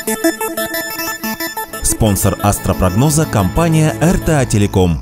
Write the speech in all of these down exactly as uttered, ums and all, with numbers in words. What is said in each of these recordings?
Спонсор астропрогноза – компания эр тэ а Телеком.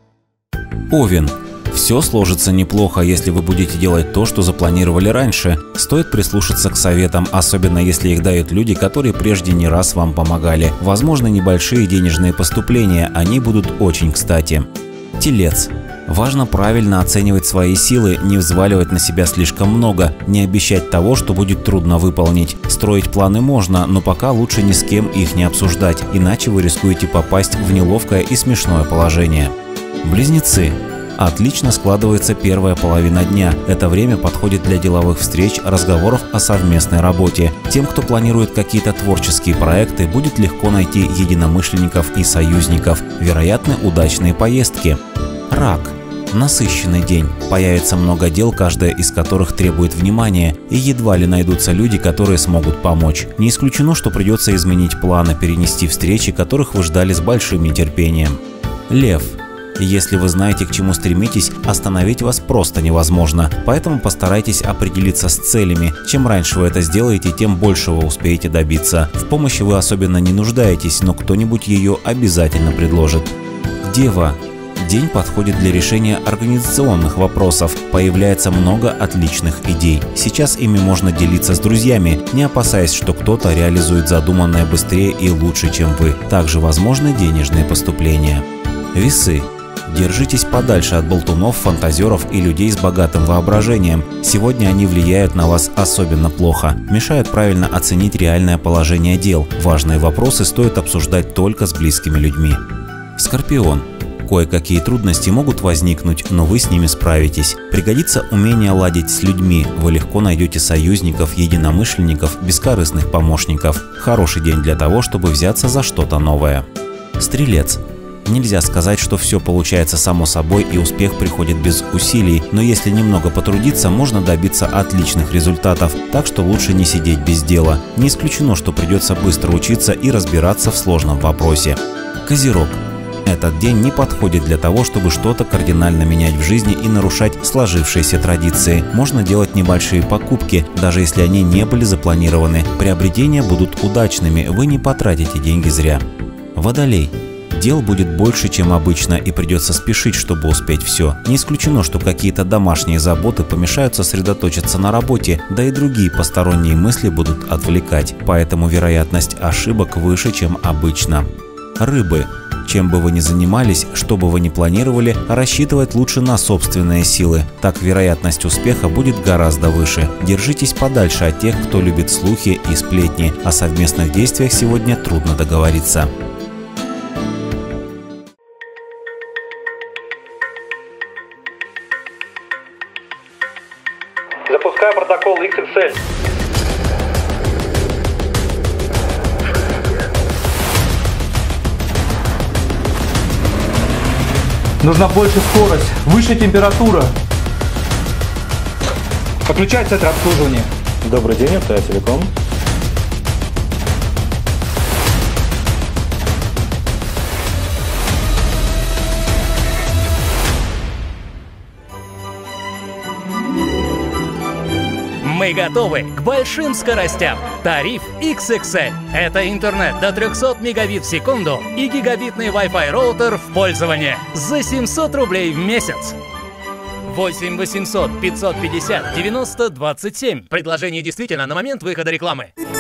Овен. Все сложится неплохо, если вы будете делать то, что запланировали раньше. Стоит прислушаться к советам, особенно если их дают люди, которые прежде не раз вам помогали. Возможно, небольшие денежные поступления, они будут очень кстати. Телец. Важно правильно оценивать свои силы, не взваливать на себя слишком много, не обещать того, что будет трудно выполнить. Строить планы можно, но пока лучше ни с кем их не обсуждать, иначе вы рискуете попасть в неловкое и смешное положение. Близнецы. Отлично складывается первая половина дня. Это время подходит для деловых встреч, разговоров о совместной работе. Тем, кто планирует какие-то творческие проекты, будет легко найти единомышленников и союзников. Вероятны удачные поездки. Рак. Насыщенный день. Появится много дел, каждая из которых требует внимания, и едва ли найдутся люди, которые смогут помочь. Не исключено, что придется изменить планы, перенести встречи, которых вы ждали с большим нетерпением. Лев. Если вы знаете, к чему стремитесь, остановить вас просто невозможно, поэтому постарайтесь определиться с целями. Чем раньше вы это сделаете, тем больше вы успеете добиться. В помощи вы особенно не нуждаетесь, но кто-нибудь ее обязательно предложит. Дева. День подходит для решения организационных вопросов. Появляется много отличных идей. Сейчас ими можно делиться с друзьями, не опасаясь, что кто-то реализует задуманное быстрее и лучше, чем вы. Также возможны денежные поступления. Весы. Держитесь подальше от болтунов, фантазеров и людей с богатым воображением. Сегодня они влияют на вас особенно плохо, мешают правильно оценить реальное положение дел. Важные вопросы стоит обсуждать только с близкими людьми. Скорпион. Кое-какие трудности могут возникнуть, но вы с ними справитесь. Пригодится умение ладить с людьми. Вы легко найдете союзников, единомышленников, бескорыстных помощников. Хороший день для того, чтобы взяться за что-то новое. Стрелец. Нельзя сказать, что все получается само собой и успех приходит без усилий, но если немного потрудиться, можно добиться отличных результатов, так что лучше не сидеть без дела. Не исключено, что придется быстро учиться и разбираться в сложном вопросе. Козерог. Этот день не подходит для того, чтобы что-то кардинально менять в жизни и нарушать сложившиеся традиции. Можно делать небольшие покупки, даже если они не были запланированы. Приобретения будут удачными, вы не потратите деньги зря. Водолей. Дел будет больше, чем обычно, и придется спешить, чтобы успеть все. Не исключено, что какие-то домашние заботы помешают сосредоточиться на работе, да и другие посторонние мысли будут отвлекать, поэтому вероятность ошибок выше, чем обычно. Рыбы. Чем бы вы ни занимались, что бы вы ни планировали, рассчитывать лучше на собственные силы. Так вероятность успеха будет гораздо выше. Держитесь подальше от тех, кто любит слухи и сплетни. О совместных действиях сегодня трудно договориться. Запускаю протокол икс икс эль. Нужна больше скорость, выше температура. Подключать центр обслуживания. Добрый день, эр тэ а Телеком. Мы готовы к большим скоростям. Тариф икс икс эль. Это интернет до трёхсот мегабит в секунду и гигабитный Wi-Fi роутер в пользование за семьсот рублей в месяц. восемь восемьсот пятьсот пятьдесят девяносто двадцать семь. Предложение действительно на момент выхода рекламы.